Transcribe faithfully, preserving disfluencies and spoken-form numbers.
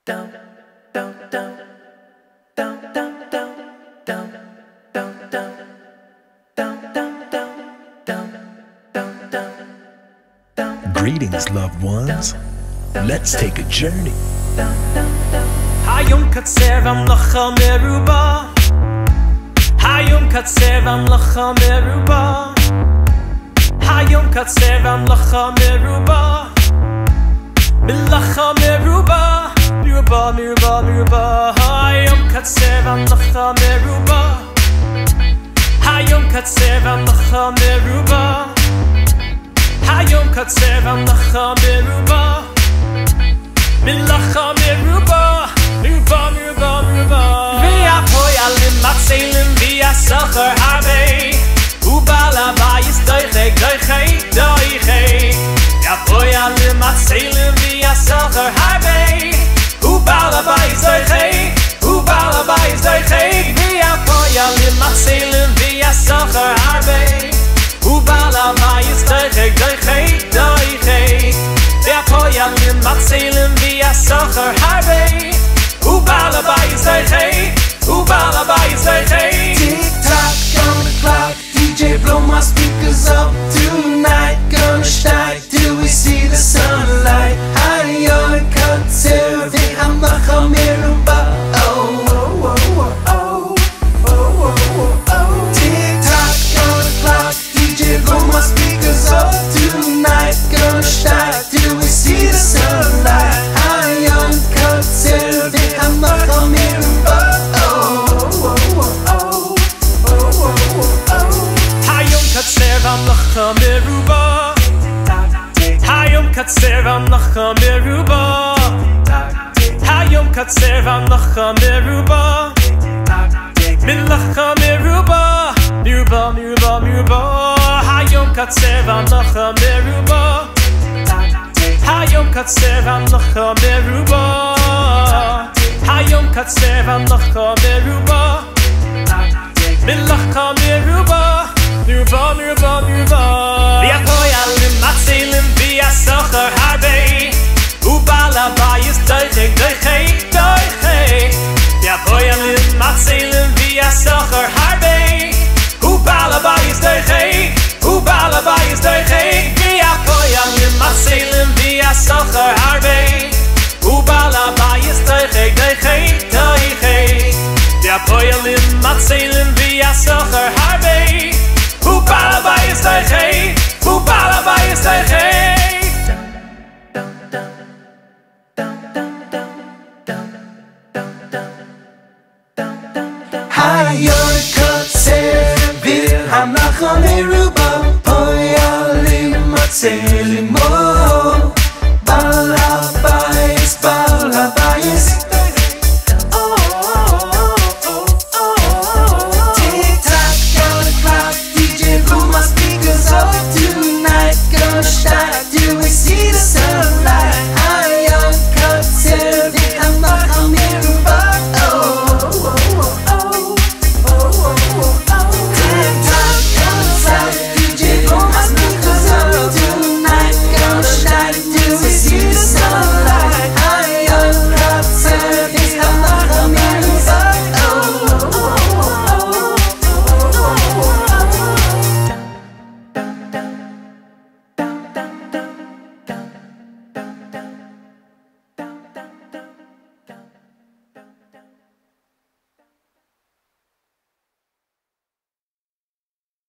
Greetings, loved ones. Let's take a journey. Hayom katsev amlacha meruba. Hayom katsev amlacha meruba. Hayom katsev amlacha meruba. Milacha meruba, meruba, meruba, meruba. Hayom katsev amlacha meruba. Hayom katsev amlacha meruba. Hayom katsev amlacha meruba. Milacha meruba, meruba, meruba, meruba. V'yapoy alim matzelim v'yasachar harbe. Ubal abayis doichek, doichek, doichek. V'yapoy alim matzelim v'yasachar harbe. Ubal abayis doichek, ubal abayis doichek. V'yapoy alim matzelim v'yasachar harbe. Ubal abayis doichek, doichek, doichek. V'yapoy alim matzelim v'yasachar harbe. Ubal abayis doichek, ubal abayis doichek. Tick tock on the clock, D J blow my speakers up tonight. Gonna shine till we see the sunlight. Hayom katsev amlacha meruba. Oh, oh, oh, oh, oh, oh, oh, oh. Tick tock on the clock, D J blow my speakers up tonight. Gonna shine till we see the sunlight. Hayom katsev amlacha meruba. Katsev amlacha meruba. Hayom katsev amlacha meruba. Hayom katsev amlacha meruba. Milacha meruba, meruba, meruba, meruba. Hayom katsev amlacha meruba. Hayom katsev amlacha meruba. Hayom katsev amlacha meruba. Milacha meruba. Meruba, meruba, meruba. V'yapoy alim matzelim v'yasachar harbe. Ubal abayis doichek, doichek, doichek. V'yapoy alim matzelim v'yasachar harbe. Ubal abayis doichek, ubal abayis doichek. V'yapoy alim matzelim v'yasachar harbe. Ubal abayis doichek, doichek, doichek. V'yapoy alim matzelim v'yasachar harbe. Ubal abayis doichek, ubal abayis doichek.